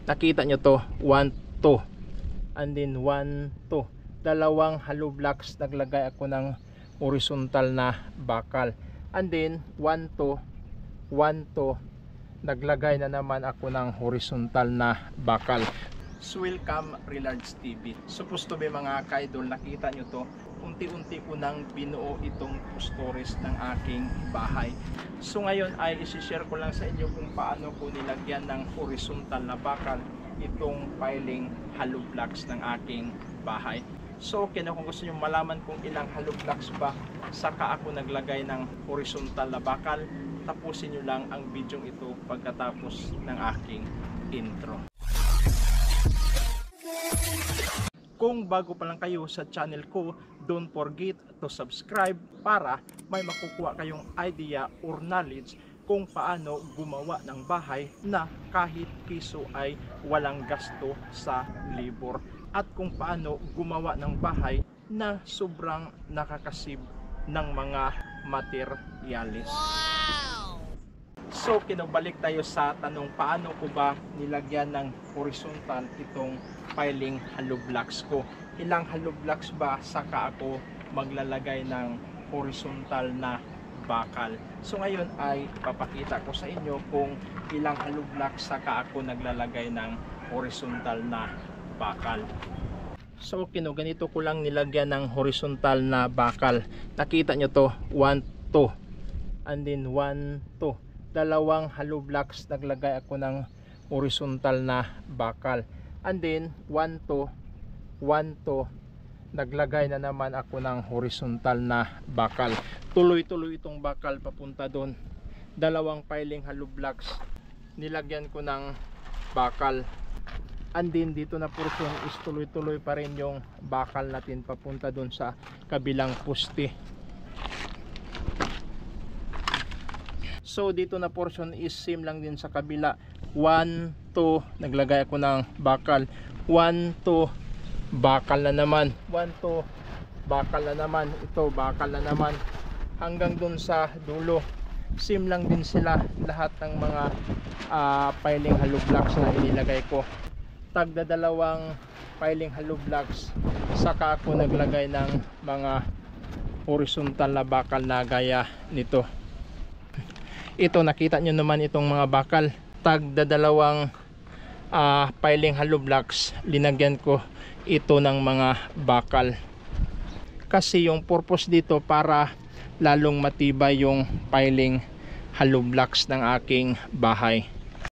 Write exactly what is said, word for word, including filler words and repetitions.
Nakita nyo to, one, two, and then one, two, dalawang hollow blocks. Naglagay ako ng horizontal na bakal, and then one, two, one, two, naglagay na naman ako ng horizontal na bakal. So welcome Relards T V. Supposed to be mga ka-idol, nakita nyo to, unti-unti ko nang binuo itong stories ng aking bahay. So ngayon ay isi-share ko lang sa inyo kung paano ko nilagyan ng horizontal na bakal itong piling hollow blocks ng aking bahay. So okay na, kung gusto nyo malaman kung ilang hollow blocks ba saka ako naglagay ng horizontal na bakal, tapusin nyo lang ang video ito pagkatapos ng aking intro. Kung bago pa lang kayo sa channel ko, don't forget to subscribe para may makukuha kayong idea or knowledge kung paano gumawa ng bahay na kahit piso ay walang gasto sa labor, at kung paano gumawa ng bahay na sobrang nakakasib ng mga materyales. So kinabalik tayo sa tanong, paano ko ba nilagyan ng horizontal itong piling hollow blocks ko? Ilang hollow blocks ba saka ako maglalagay ng horizontal na bakal? So ngayon ay ipapakita ko sa inyo kung ilang hollow blocks saka ako naglalagay ng horizontal na bakal. So kino, ganito ko lang nilagyan ng horizontal na bakal. Nakita nyo to, one, two, and then one, two, dalawang hollow blocks. Naglagay ako ng horizontal na bakal, and then one, two, one, two, naglagay na naman ako ng horizontal na bakal. Tuloy-tuloy itong bakal papunta doon. Dalawang piling hollow blocks nilagyan ko ng bakal, and then dito na portion is tuloy-tuloy pa rin yung bakal natin papunta doon sa kabilang poste. So dito na portion is same lang din sa kabila. one, two, naglagay ako ng bakal. one, two, bakal na naman. one, two, bakal na naman. Ito, bakal na naman. Hanggang dun sa dulo. Same lang din sila lahat ng mga uh, piling hollow blocks na inilagay ko. Tagda dalawang piling hollow blocks saka ako naglagay ng mga horizontal na bakal na gaya nito. Ito, nakita nyo naman itong mga bakal, tagda dalawang uh, piling hollow blocks, linagyan ko ito ng mga bakal kasi yung purpose dito para lalong matibay yung piling hollow blocks ng aking bahay.